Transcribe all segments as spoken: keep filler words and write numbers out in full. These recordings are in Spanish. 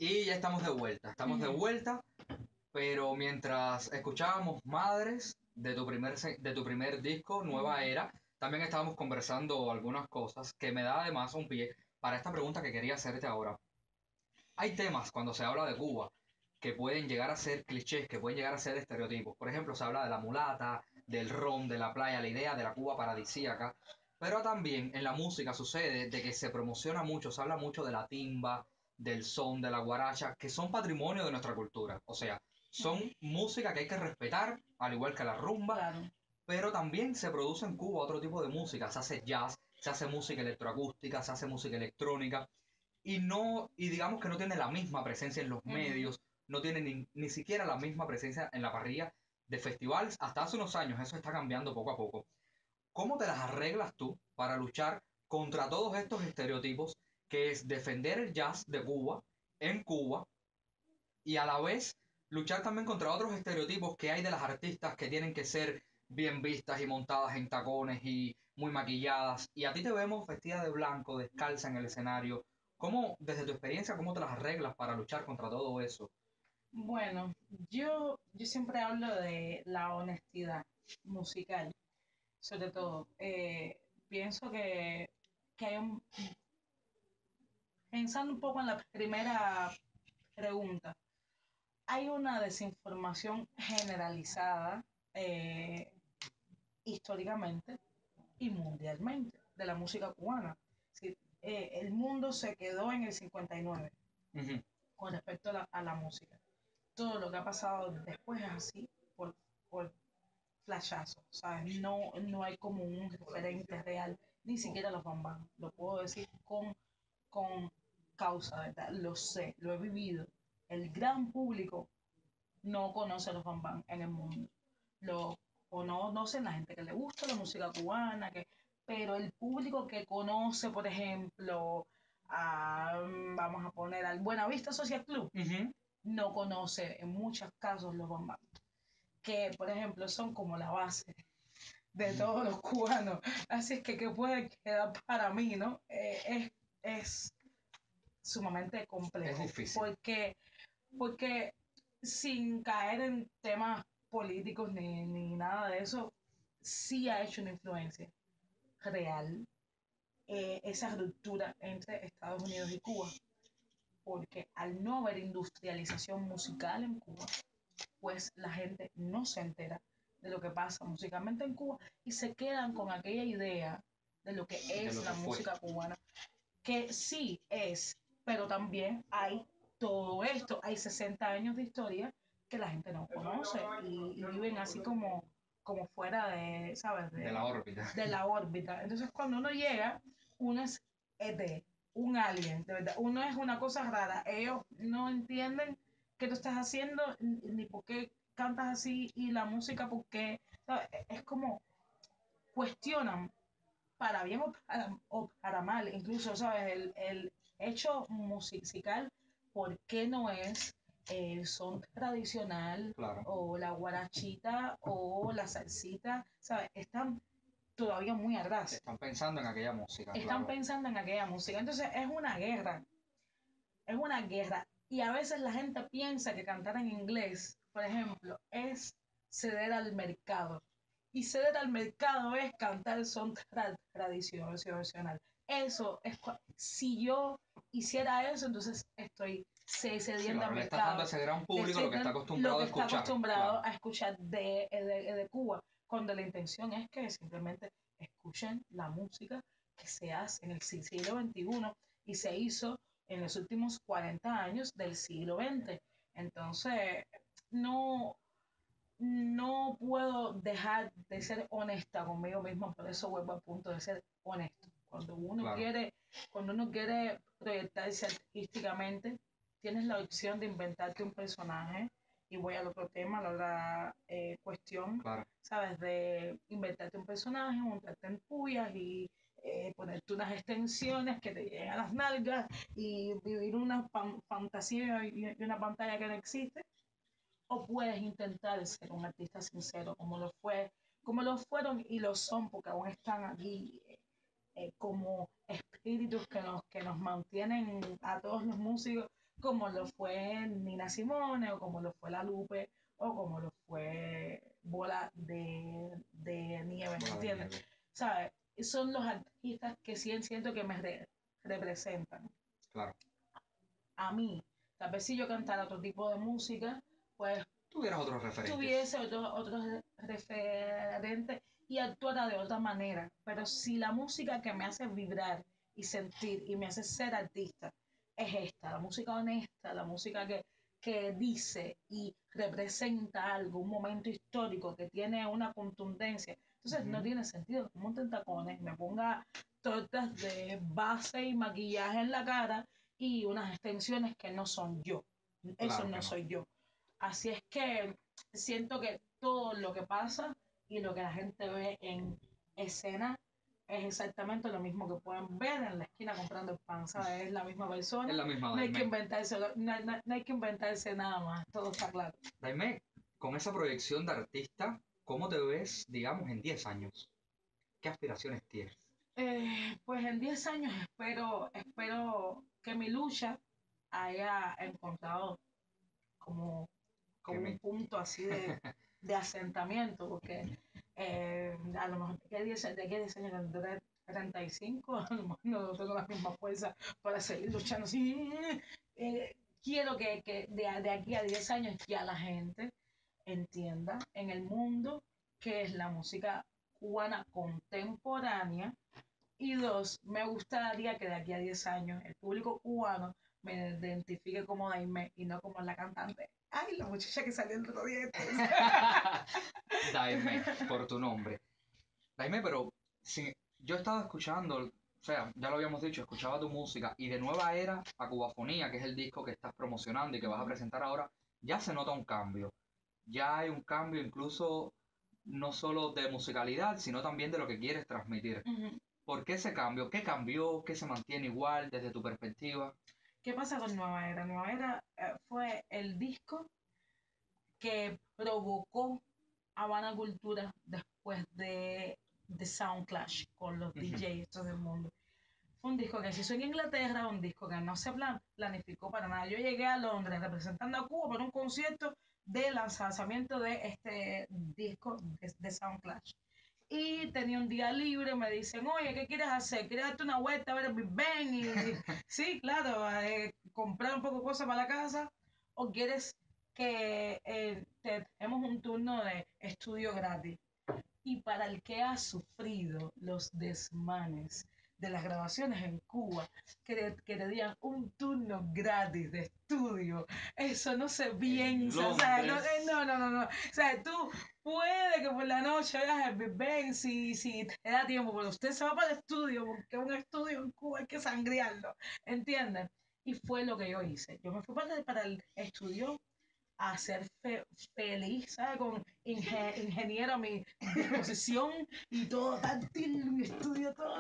Y ya estamos de vuelta, estamos de Ujú. vuelta, pero mientras escuchábamos Madres de tu primer, se- de tu primer disco, Nueva Ujú. Era, también estábamos conversando algunas cosas que me da además un pie para esta pregunta que quería hacerte ahora. Hay temas cuando se habla de Cuba que pueden llegar a ser clichés, que pueden llegar a ser estereotipos. Por ejemplo, se habla de la mulata, del ron, de la playa, la idea de la Cuba paradisíaca. Pero también en la música sucede de que se promociona mucho, se habla mucho de la timba, del son, de la guaracha, que son patrimonio de nuestra cultura. O sea, son Ujú. música que hay que respetar, al igual que la rumba, Claro. pero también se produce en Cuba otro tipo de música. Se hace jazz, se hace música electroacústica, se hace música electrónica y no, y digamos que no tiene la misma presencia en los Ujú. medios, no tiene ni, ni siquiera la misma presencia en la parrilla de festivales. Hasta hace unos años eso está cambiando poco a poco. ¿Cómo te las arreglas tú para luchar contra todos estos estereotipos que es defender el jazz de Cuba en Cuba y a la vez luchar también contra otros estereotipos que hay de las artistas que tienen que ser bien vistas y montadas en tacones y muy maquilladas? Y a ti te vemos vestida de blanco, descalza en el escenario. ¿Cómo, desde tu experiencia, cómo te las arreglas para luchar contra todo eso? Bueno, yo, yo siempre hablo de la honestidad musical, sobre todo. Eh, pienso que, que hay un, pensando un poco en la primera pregunta, hay una desinformación generalizada eh, históricamente y mundialmente de la música cubana. Sí, eh, el mundo se quedó en el cincuenta y nueve Ujú. con respecto a la, a la música. Todo lo que ha pasado después es así, por, por flashazos, ¿sabes? No, no hay como un referente real, ni siquiera los bambán. Lo puedo decir con, con causa, ¿verdad? Lo sé, lo he vivido. El gran público no conoce a los bambán en el mundo. Lo, o no conocen la gente que le gusta la música cubana, que, pero el público que conoce, por ejemplo, a, vamos a poner al Buenavista Social Club, Ujú. no conoce en muchos casos los bambán, que por ejemplo son como la base de todos los cubanos. Así es que, ¿qué puede quedar para mí, no? Eh, es, es sumamente Es complejo, difícil. porque, porque sin caer en temas políticos ni, ni nada de eso, sí ha hecho una influencia real eh, esa ruptura entre Estados Unidos y Cuba, porque al no haber industrialización musical en Cuba, pues la gente no se entera de lo que pasa musicalmente en Cuba y se quedan con aquella idea de lo que De es lo la que fue. música cubana, que sí es, pero también hay todo esto, hay sesenta años de historia que la gente no conoce y, y viven así como, como fuera de, ¿sabes? De la De, órbita. de la órbita. Entonces cuando uno llega, uno es E T, un alien, de verdad, uno es una cosa rara, ellos no entienden qué tú estás haciendo ni por qué cantas así y la música porque ¿sabes? Es como cuestionan para bien o para, o para mal, incluso, ¿sabes? El, el hecho musical, ¿por qué no es el son tradicional Claro. o la guarachita o la salsita? ¿Sabes? Están todavía muy atrás. Están pensando en aquella música, Están claro. pensando en aquella música. Entonces es una guerra, es una guerra. Y a veces la gente piensa que cantar en inglés, por ejemplo, es ceder al mercado. Y ceder al mercado es cantar son tra tradicional. Eso es, si yo hiciera eso, entonces estoy Sí, cediendo al claro, le estás dando a mercado. ese gran Le público estoy lo que está dando lo acostumbrado que a está escuchar, acostumbrado claro. a escuchar de, de, de Cuba, cuando la intención es que simplemente escuchen la música que se hace en el siglo veintiuno y se hizo en los últimos cuarenta años del siglo veinte. Entonces, no, no puedo dejar de ser honesta conmigo misma, por eso vuelvo al punto de ser honesto. Cuando uno Claro, quiere, cuando uno quiere proyectarse artísticamente, tienes la opción de inventarte un personaje, y voy al otro tema, a la otra eh, cuestión, claro. ¿sabes? De inventarte un personaje, montarte en puyas y eh, ponerte unas extensiones que te lleguen a las nalgas y vivir una fan fantasía y una pantalla que no existe, o puedes intentar ser un artista sincero, como lo fue, como lo fueron y lo son, porque aún están aquí eh, eh, como espíritus que nos, que nos mantienen a todos los músicos como lo fue Nina Simone, o como lo fue La Lupe, o como lo fue Bola de, de Nieve, Bola de ¿entiendes? nieve. ¿Sabes? Son los artistas que sí siento que me re- representan. Claro. A mí, tal vez si yo cantara otro tipo de música, pues Tuvieras otros referentes. tuviese otros otros referentes y actuara de otra manera. Pero si la música que me hace vibrar y sentir y me hace ser artista es esta, la música honesta, la música que, que dice y representa algo, un momento histórico que tiene una contundencia, entonces no Ujú. tiene sentido que monte en tacones, me ponga tortas de base y maquillaje en la cara y unas extensiones que no son yo. Eso Claro no que no. soy yo. Así es que siento que todo lo que pasa y lo que la gente ve en escena es exactamente lo mismo que pueden ver en la esquina comprando el pan, ¿sabes? Es la misma Es persona, la misma no hay que Daimé. inventarse, no, no- no hay que inventarse nada más, todo está claro. Daimé, con esa proyección de artista, ¿cómo te ves, digamos, en diez años? ¿Qué aspiraciones tienes? Eh, pues en diez años espero, espero que mi lucha haya encontrado como, Que como un me... punto así de, de asentamiento, porque eh, a lo mejor de aquí a diez, de aquí a diez años tendré treinta y cinco, a lo mejor no tengo la misma fuerza para seguir luchando así. Eh, quiero que, que de, de, aquí a diez años ya la gente entienda en el mundo qué es la música cubana contemporánea. Y dos, me gustaría que de aquí a diez años el público cubano me identifique como Daimé y no como la cantante. Ay, la muchacha que salió el otro día. Daimé, por tu nombre. Daimé, pero si yo he estado escuchando, o sea, ya lo habíamos dicho, escuchaba tu música y de Nueva Era a Cubafonía, que es el disco que estás promocionando y que vas a presentar ahora, ya se nota un cambio. Ya hay un cambio incluso no solo de musicalidad, sino también de lo que quieres transmitir. Ujú. ¿Por qué ese cambio? ¿Qué cambió? ¿Qué se mantiene igual desde tu perspectiva? ¿Qué pasa con Nueva Era? Nueva Era eh, fue el disco que provocó Habana Cultura después de, de Sound Clash con los Ujú. D Js estos del mundo. Fue un disco que se hizo en Inglaterra, un disco que no se plan, planificó para nada. Yo llegué a Londres representando a Cuba para un concierto de lanzamiento de este disco de, de Sound Clash. Y tenía un día libre, me dicen, oye, ¿qué quieres hacer? ¿Quieres darte una vuelta a ver el Big Bang? Y sí, claro, eh, comprar un poco de cosas para la casa. ¿O quieres que eh, te demos un turno de estudio gratis? Y para el que ha sufrido los desmanes de las grabaciones en Cuba, que, te- que te dieran un turno gratis de estudio, eso no se En piensa, o sea, no, Londres. eh, no, no, no, no, o sea, tú puede que por la noche veas el Big Bang si, si te da tiempo, pero usted se va para el estudio, porque un estudio en Cuba hay que sangriarlo, ¿entiendes? Y fue lo que yo hice. Yo me fui para, para el estudio a ser fe- feliz, ¿sabes? Con inge- ingeniero a mi disposición y todo táctil, mi estudio todo.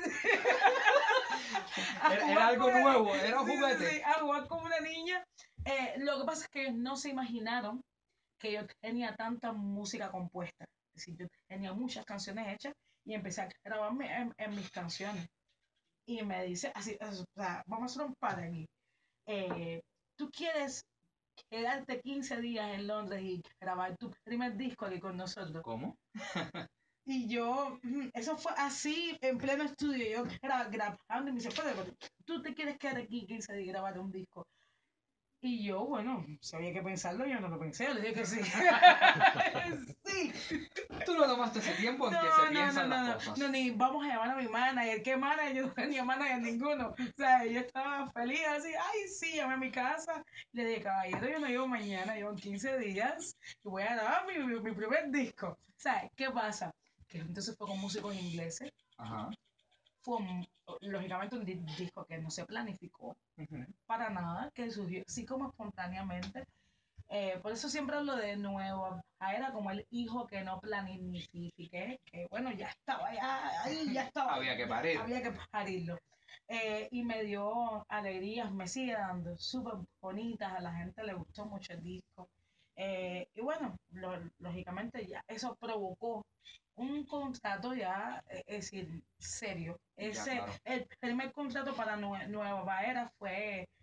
A Era, era jugar algo con una, nuevo, era un sí, sí, juguete. sí, a jugar como una niña. Eh, lo que pasa es que ellos no se imaginaron que yo tenía tanta música compuesta. Es decir, yo tenía muchas canciones hechas y empecé a grabarme en, en mis canciones. Y me dice, así, o sea, vamos a hacer un par aquí. Eh, ¿Tú quieres quedarte quince días en Londres y grabar tu primer disco aquí con nosotros? ¿Cómo? Y yo, mm, eso fue así, en pleno estudio, yo gra- grabando y me dice, pero tú te quieres quedar aquí quince días y grabar un disco. Y yo, bueno, si había que pensarlo, yo no lo pensé, le dije que sí. Sí. Tú no tomaste ese tiempo en que se No, no, no, piensan las no, no, cosas. no, ni vamos a llamar a mi manager, ¿qué manager? Yo no tenía manager ninguno, o sea, yo estaba feliz así, ay, sí, llamé a mi casa, le dije, caballero, yo no llevo mañana, llevo quince días, y voy a grabar mi, mi, mi primer disco, o sea, ¿qué pasa? Que entonces fue con músicos ingleses, Ajá. fue un- lógicamente un di- disco que no se planificó Ujú. para nada, que surgió así como espontáneamente, eh, por eso siempre hablo de nuevo. Ah, era como el hijo que no planifiqué, que bueno, ya estaba ya ahí, ya estaba ahí, Había que ya parir. había que parirlo. Eh, y me dio alegrías, me sigue dando súper bonitas, a la gente le gustó mucho el disco. Eh, y bueno, lo- lógicamente ya eso provocó un contrato ya, eh, es decir, serio. Ya, Ese, claro. el primer contrato para Nue- Nueva Era fue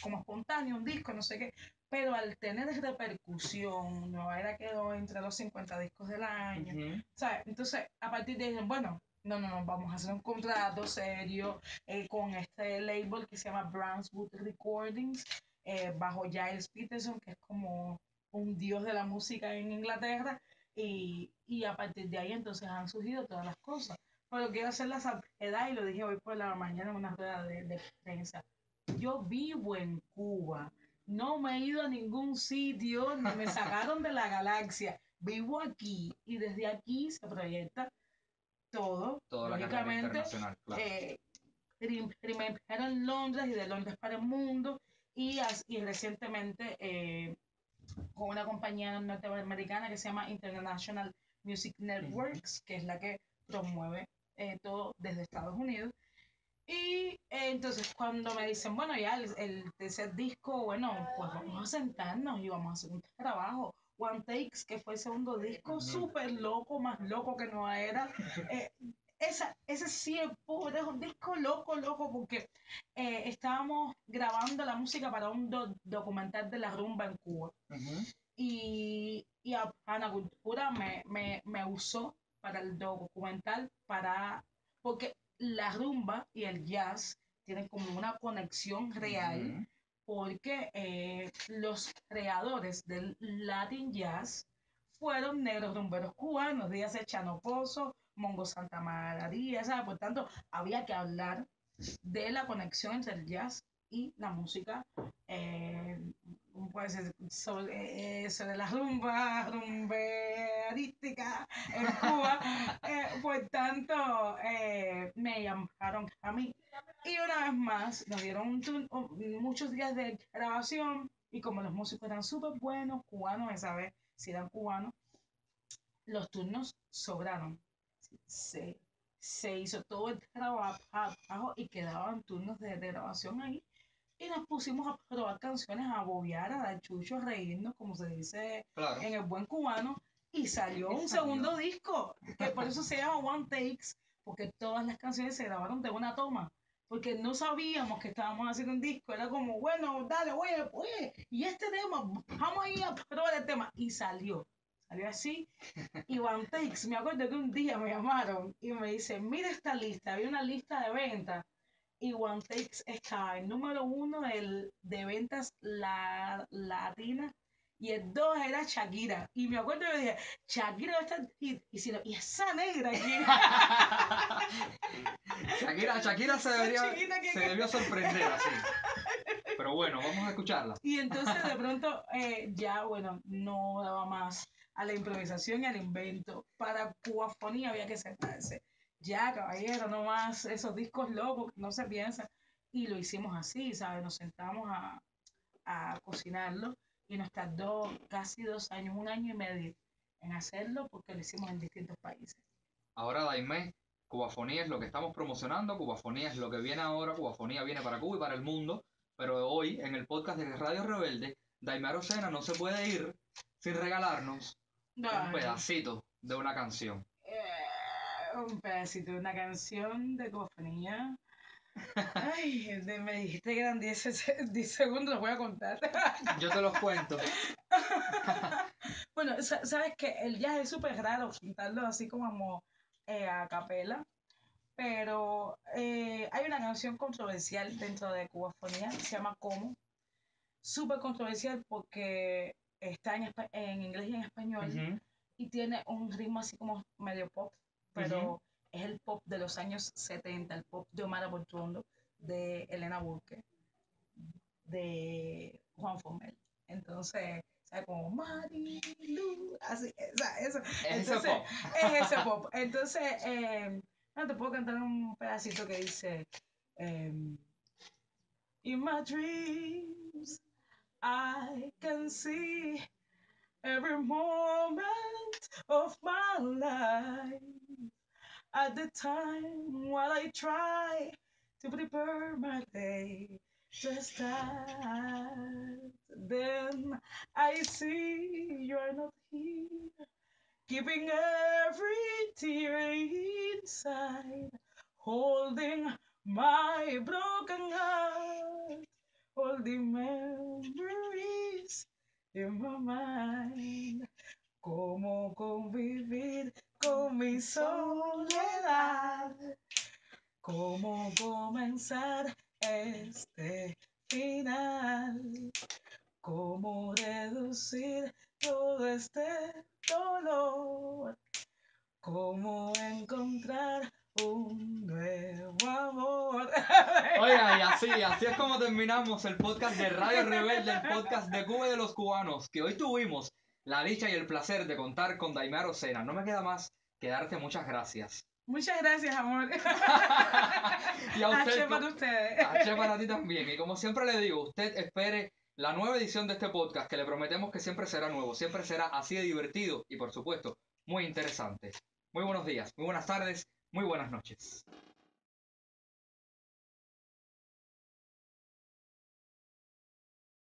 como espontáneo, un disco, no sé qué. Pero al tener repercusión, Nueva Era quedó entre los cincuenta discos del año, Ujú. ¿sabes? Entonces, a partir de ahí, bueno, no, no, no, vamos a hacer un contrato serio eh, con este label que se llama Brownswood Recordings, eh, bajo Giles Peterson, que es como un dios de la música en Inglaterra, y, y a partir de ahí entonces han surgido todas las cosas. Pero quiero hacer la salvedad y lo dije hoy por la mañana en una rueda de, de prensa. Yo vivo en Cuba, no me he ido a ningún sitio, ni me sacaron de la galaxia. Vivo aquí y desde aquí se proyecta todo, Toda la carrera lógicamente. internacional, claro. Eh, primero en Londres y de Londres para el mundo y, y recientemente eh, con una compañía norteamericana que se llama International Music Networks, que es la que promueve eh, todo desde Estados Unidos. Y eh, entonces cuando me dicen, bueno, ya el, el tercer disco, bueno, pues vamos a sentarnos y vamos a hacer un trabajo. One Takes, que fue el segundo disco, súper loco, más loco que no era. Eh, esa, ese sí es un disco loco, loco, porque eh, estábamos grabando la música para un do documental de la rumba en Cuba. Ujú. Y, y a Ana Cultura me, me, me usó para el documental, para, porque la rumba y el jazz tienen como una conexión real, Ujú. porque eh, los creadores del Latin Jazz fueron negros rumberos cubanos, dígase Chano Pozo, Mongo Santa María, ¿sabes? Por tanto, había que hablar de la conexión entre el jazz y la música, eh, puede ser sobre, eh, sobre la rumba, rumberística en Cuba. Eh, por tanto, eh, me llamaron a mí. Y una vez más, nos dieron un turno, muchos días de grabación y como los músicos eran súper buenos, cubanos, esa vez, si eran cubanos, los turnos sobraron. Se, se hizo todo el trabajo y quedaban turnos de, de grabación ahí. Y nos pusimos a probar canciones, a bobear, a dar chucho, a reírnos, como se dice Claro. en el buen cubano. Y salió Y un salió. segundo disco, que por eso se llama One Takes, porque todas las canciones se grabaron de una toma. Porque no sabíamos que estábamos haciendo un disco. Era como, bueno, dale, oye, oye, y este tema, vamos a ir a probar el tema. Y salió. Salió así. Y One Takes, me acuerdo que un día me llamaron y me dicen, mira esta lista, había una lista de ventas y One Takes estaba el número uno del, de ventas la, latinas y el dos era Shakira. Y me acuerdo que dije, Shakira está y, y, si no, y esa negra aquí. Shakira, Shakira se, debería, que, se debió sorprender así. Pero bueno, vamos a escucharla. Y entonces de pronto eh, ya, bueno, no daba más a la improvisación y al invento. Para Cubafonía había que sentarse. Ya, caballero, no más esos discos locos, no se piensa. Y lo hicimos así, ¿sabes? Nos sentamos a, a cocinarlo y nos tardó casi dos años, un año y medio en hacerlo porque lo hicimos en distintos países. Ahora, Daimé, Cubafonía es lo que estamos promocionando, Cubafonía es lo que viene ahora, Cubafonía viene para Cuba y para el mundo, pero hoy en el podcast de Radio Rebelde, Daimé Arocena no se puede ir sin regalarnos un Ay, pedacito de una canción. eh, un pedacito de una canción de Cubafonía. Ay, de- me dijiste que eran diez, diez segundos, los voy a contar. Yo te los cuento. Bueno, sa- sabes que el jazz es súper raro cantarlo así como eh, a capela, pero eh, hay una canción controversial dentro de Cubafonía que se llama Como, súper controversial porque está en, espa- en inglés y en español Ujú, y tiene un ritmo así como medio pop, ujú. pero es el pop de los años setenta, el pop de Omar Portuondo, de Elena Burke, de Juan Fomel. Entonces, ¿sabes? Como Marilu, así, esa, eso. Es ese Entonces, pop. es ese pop. Entonces, eh, no te puedo cantar un pedacito que dice: em, In my dreams, I can see every moment of my life. At the time while I try to prepare my day, just that then I see you're not here, keeping every tear inside, holding my broken heart, the memories in my mind. Cómo convivir con mi soledad. Cómo comenzar este final. Cómo reducir todo este dolor. Cómo encontrar un nuevo amor. Oiga, y así, así es como terminamos el podcast de Radio Rebelde, el podcast de Cuba y de los cubanos, que hoy tuvimos la dicha y el placer de contar con Daimar Sena. No me queda más que darte muchas gracias. Muchas gracias, amor. Y a usted, H para ustedes. H para ti también. Y como siempre le digo, usted espere la nueva edición de este podcast, que le prometemos que siempre será nuevo, siempre será así de divertido y, por supuesto, muy interesante. Muy buenos días, muy buenas tardes, muy buenas noches.